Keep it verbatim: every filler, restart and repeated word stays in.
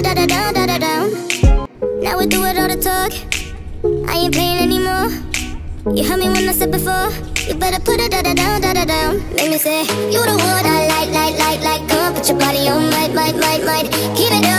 da da down, da da down. Now we do it all the talk. I ain't playing anymore. You heard me when I said before. You better put it da da down, da da down. Make me say, you the one I like, like, like, like. Come on, put your body on, might, might, might, might. Keep it